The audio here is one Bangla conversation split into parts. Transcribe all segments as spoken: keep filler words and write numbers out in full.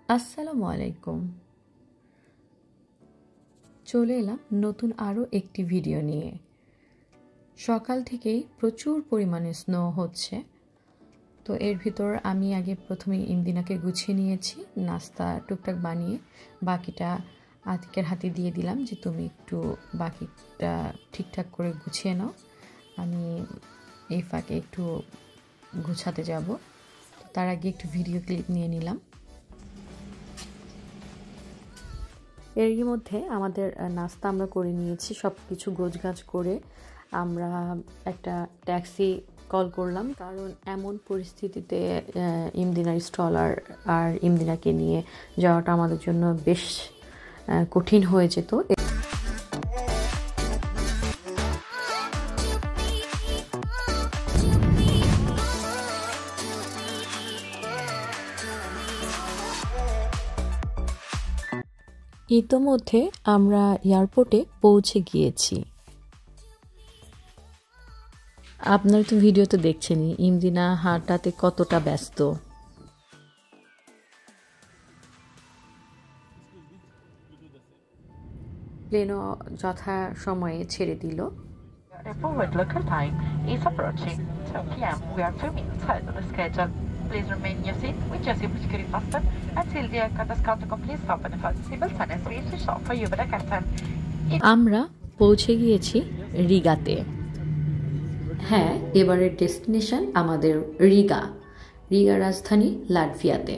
আসসালামু আলাইকুম। চলে এলাম নতুন আরও একটি ভিডিও নিয়ে। সকাল থেকেই প্রচুর পরিমাণে স্নো হচ্ছে, তো এর ভিতর আমি আগে প্রথমে ইমদিনাকে গুছিয়ে নিয়েছি, নাস্তা টুকটাক বানিয়ে বাকিটা আতিকের হাতে দিয়ে দিলাম যে তুমি একটু বাকিটা ঠিকঠাক করে গুছিয়ে নাও, আমি এই ফাঁকে একটু গুছাতে যাব। তার আগে একটু ভিডিও ক্লিপ নিয়ে নিলাম। এরই মধ্যে আমাদের নাস্তা আমরা করে নিয়েছি, সব কিছু গোছগাছ করে আমরা একটা ট্যাক্সি কল করলাম, কারণ এমন পরিস্থিতিতে ইমদিনার স্টলার আর ইমদিনাকে নিয়ে যাওয়াটা আমাদের জন্য বেশ কঠিন হয়ে যেত। ইতোমধ্যে আমরা এয়ারপোর্টে পৌঁছে গিয়েছি। আপনারা তো ভিডিওতে দেখছেনই ইমদিনা হাঁটাতে কতটা ব্যস্ত। প্লেনও যথা সময়ে ছেড়ে দিল। Forward local time is approaching twelve p m We are two minutes ahead of the schedule. Please remain in your seat with your seat security fastened until the aircraft has come to complete stop and the first seatbelt sign has been switched off for you by the captain. আমরা পৌঁছে গিয়েছি রিগাতে। হ্যাঁ, এবারের ডেস্টিনেশন আমাদের রিগা, রিগা রাজধানী লাটভিয়াতে।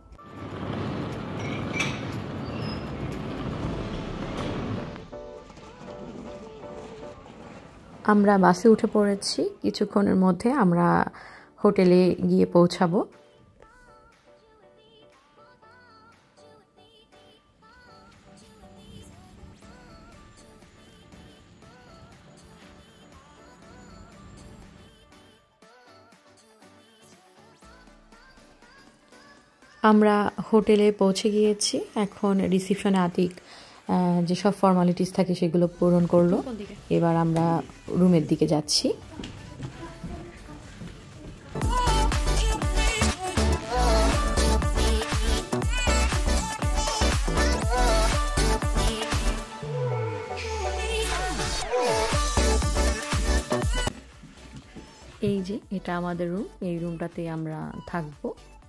আমরা বাসে উঠে পড়েছি, কিছুক্ষণের মধ্যে আমরা হোটেলে গিয়ে পৌঁছাবো। আমরা হোটেলে পৌঁছে গিয়েছি, এখন রিসিপশনে আতিক যেসব ফর্মালিটিস থাকে সেগুলো পূরণ করলো। এবার আমরা রুমের দিকে যাচ্ছি। এই যে এটা আমাদের রুম, এই রুমটাতে আমরা থাকবো।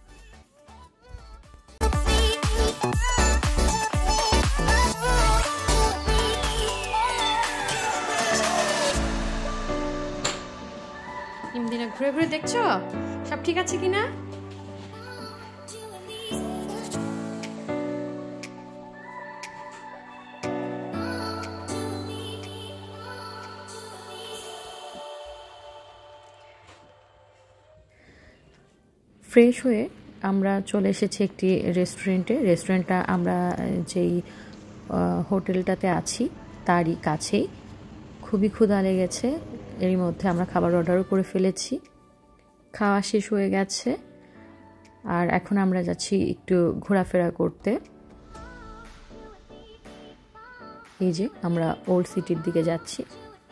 ইমদিনা ঘুরে ঘুরে দেখছো সব ঠিক আছে কিনা? ফ্রেশ হয়ে আমরা চলে এসেছি একটি রেস্টুরেন্টে। রেস্টুরেন্টটা আমরা যেই হোটেলটাতে আছি তারই কাছেই। খুবই ক্ষুধা লেগেছে, এরই মধ্যে আমরা খাবার অর্ডারও করে ফেলেছি। খাওয়া শেষ হয়ে গেছে আর এখন আমরা যাচ্ছি একটু ঘোরাফেরা করতে। এই যে আমরা ওল্ড সিটির দিকে যাচ্ছি।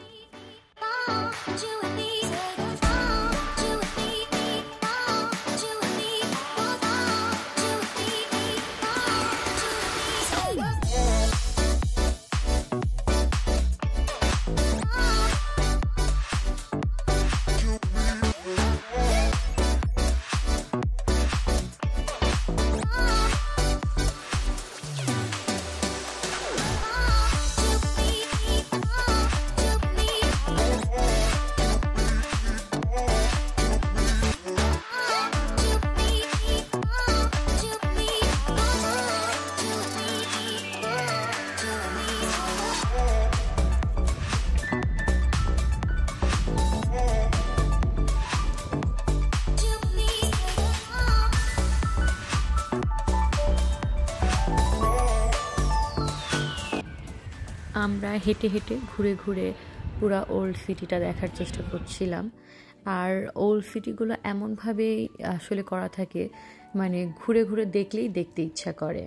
আমরা হেঁটে হেঁটে ঘুরে ঘুরে পুরা ওল্ড সিটিটা দেখার চেষ্টা করছিলাম। আর ওল্ড সিটিগুলো এমনভাবেই আসলে করা থাকে, মানে ঘুরে ঘুরে দেখলেই দেখতে ইচ্ছা করে।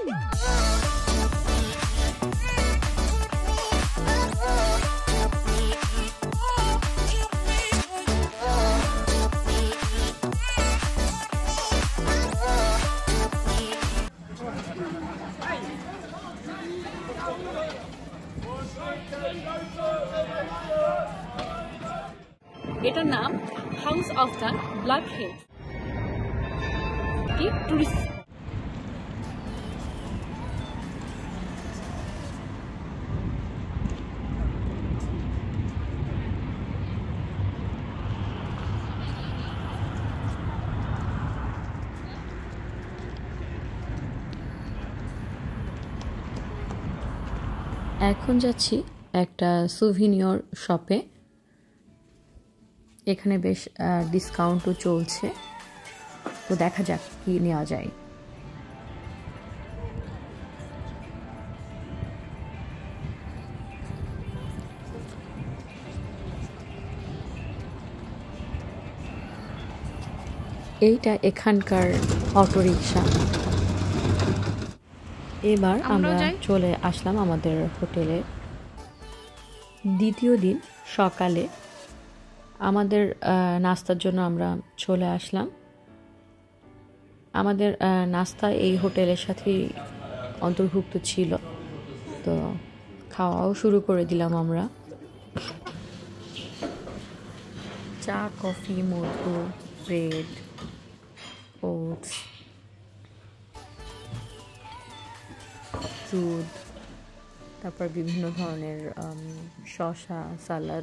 এটার নাম house of the black head, কি টুরিস্ট। এখন যাচ্ছি একটা সুভিনিয়র শপে। এখানে বেশ ডিসকাউন্টও চলছে, তো দেখা যাক কি নেওয়া যায়। এইটা এখানকার অটোরিকশা। এবার আমরা চলে আসলাম আমাদের হোটেলে। দ্বিতীয় দিন সকালে আমাদের নাস্তার জন্য আমরা চলে আসলাম। আমাদের নাস্তা এই হোটেলের সাথেই অন্তর্ভুক্ত ছিল, তো খাওয়াও শুরু করে দিলাম আমরা। চা, কফি, মধু, ব্রেড, ওটস, দুধ, তারপর বিভিন্ন ধরনের শসা, salad,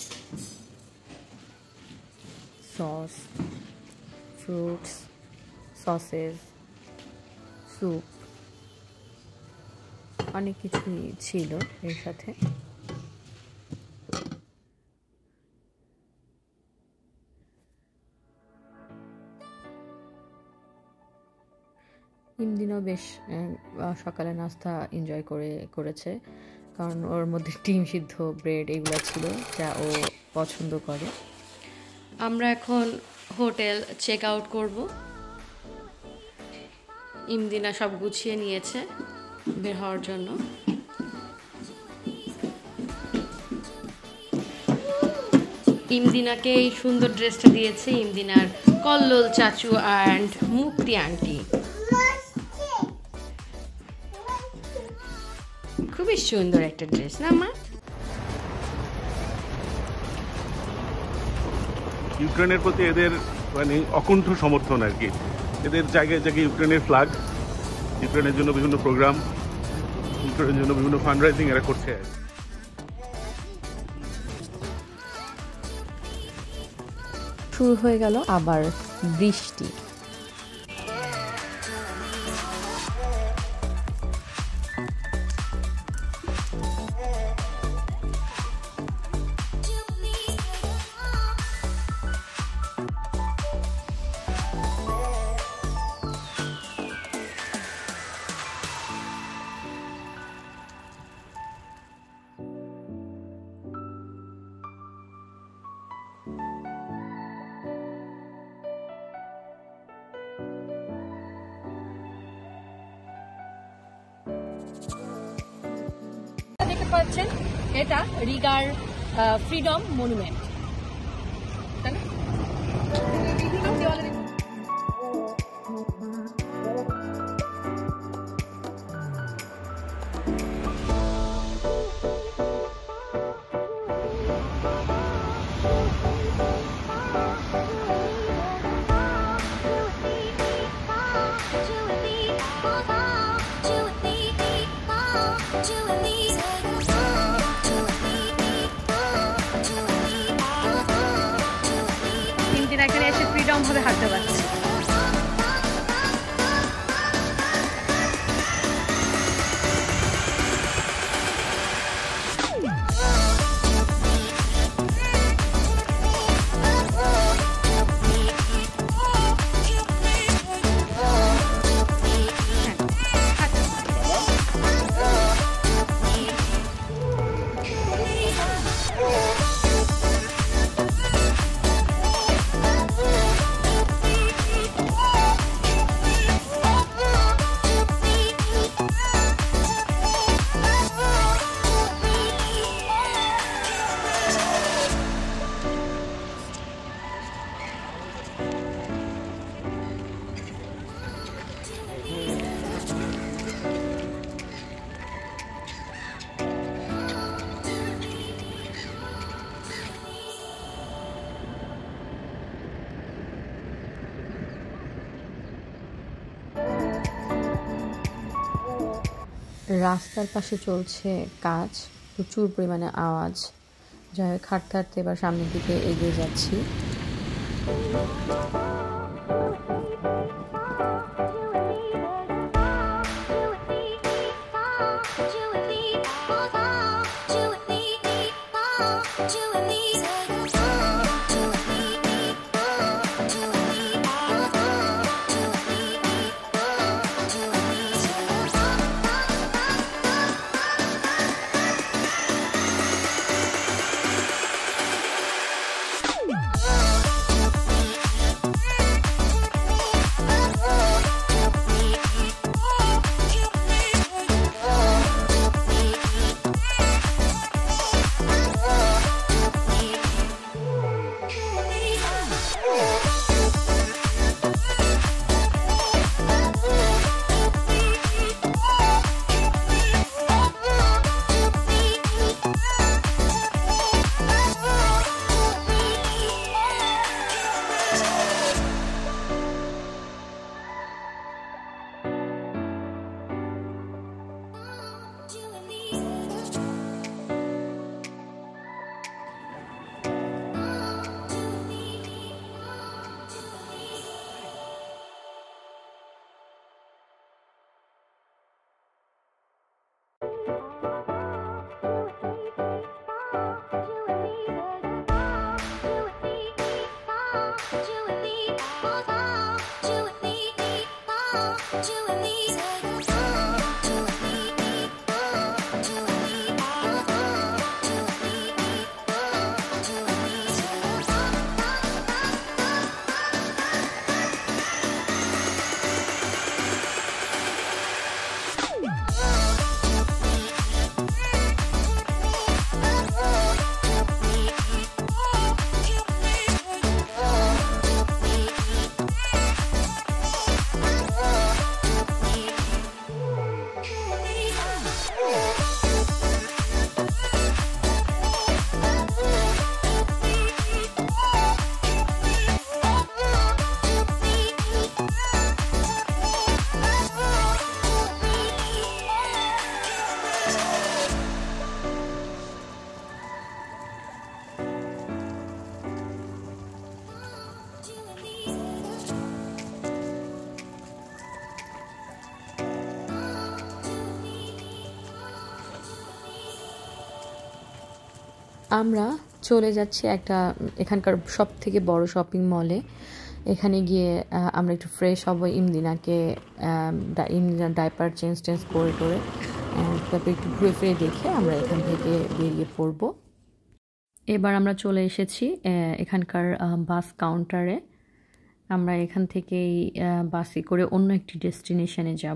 sauce, fruits, sausages, soup, অনেক কিছুই ছিল এর সাথে। ইমদিনও বেশ সকালে নাস্তা এনজয় করে করেছে, কারণ ওর মধ্যে ডিম সিদ্ধ, ব্রেড এগুলো ছিল যা ও পছন্দ করে। আমরা এখন হোটেল চেক আউট করব। ইমদিনা সব গুছিয়ে নিয়েছে বের হওয়ার জন্য। ইমদিনাকে এই সুন্দর ড্রেসটা দিয়েছে ইমদিনার কল্লোল চাচু অ্যান্ড মুক্তি আন্টি। খুবই সুন্দর একটা ড্রেস না মা? ইউক্রেনের প্রতি এদের মানে অকুণ্ঠ সমর্থন আর কি। এদের জায়গায় জায়গায় ইউক্রেনের ফ্ল্যাগ, ইউক্রেনের জন্য বিভিন্ন প্রোগ্রাম, ইউক্রেনের জন্য বিভিন্ন ফান্ড রাইজিং এরা করছে। শুরু হয়ে গেল আবার বৃষ্টি। দেখতে পাচ্ছেন এটা রিগার ফ্রিডম মনুমেন্ট, তাই না? এখানে এসে ফ্রিডম ভাবে হাঁটতে পারছি। রাস্তার পাশে চলছে কাজ, প্রচুর পরিমাণে আওয়াজ। যাই হোক, হাঁটতে হাঁটতে এবার সামনের দিকে এগিয়ে যাচ্ছি। আমরা চলে যাচ্ছি একটা এখানকার সব থেকে বড় শপিং মলে। এখানে গিয়ে আমরা একটু ফ্রেশ হব, ইমদিনাকে ইমদিনার ডাইপার চেঞ্জ টেঞ্জ করে করে তারপরে একটু ঘুরে ফিরে দেখে আমরা এখান থেকে বেরিয়ে পড়ব। এবার আমরা চলে এসেছি এখানকার বাস কাউন্টারে। আমরা এখান থেকেই বাসে করে অন্য একটি ডেস্টিনেশনে যাব,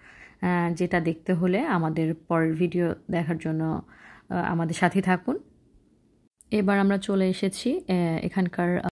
যেটা দেখতে হলে আমাদের পরের ভিডিও দেখার জন্য আমাদের সাথে থাকুন। এবার আমরা চলে এসেছি এখানকার